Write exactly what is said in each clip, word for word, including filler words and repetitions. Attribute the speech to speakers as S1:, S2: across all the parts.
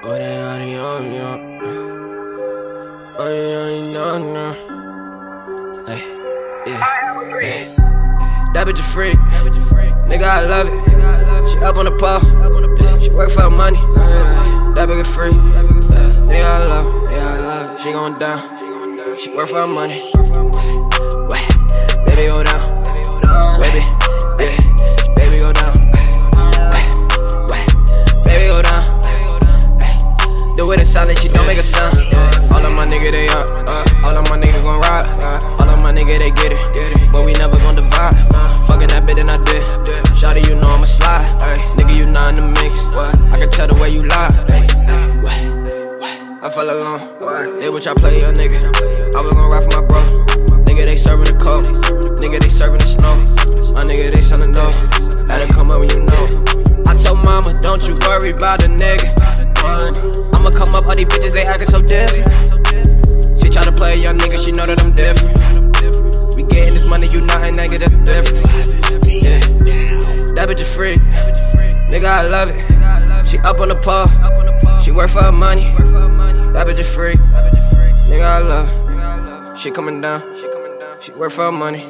S1: But they already on you. Oh, yeah, you know, no. Hey, yeah, hey. That bitch a freak. Nigga, I love it. She up on the pole. She work for her money. That bitch a freak. Nigga, I love it. Yeah, I love it. She going down. She work for her money. Wait, baby, go down. Baby, yeah. Baby, go down. Wait, wait, baby, go down. Do it in silence, she don't make a sound. All of my niggas, they up. All of my niggas gon' ride. All of my niggas, they get it. But we never gon' divide. Fucking that bitch and I did. Shawty, you know I'ma slide. Nigga, you not in the mix. I can tell the way you lie. I fell alone. They wish I play your nigga. I was gon' ride for my bro. Nigga, they serving the coke. Nigga, they serving the snow. My nigga, they selling dope. Had to come up when you know. I told mama, don't you worry about a nigga. I'ma come up, all these bitches, they actin' so different. She try to play a young nigga, she know that I'm different. We getting this money, you not, and that get a difference. Yeah. That bitch a freak. Nigga, I love it. She up on the pole. She work for her money. That bitch a freak. Nigga, I love her. She coming down. She work for her money.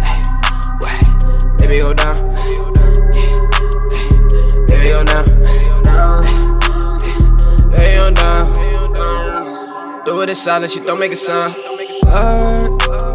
S1: Baby, go down. Baby, go down. Baby, go down. Do it in silence, she don't make a sound.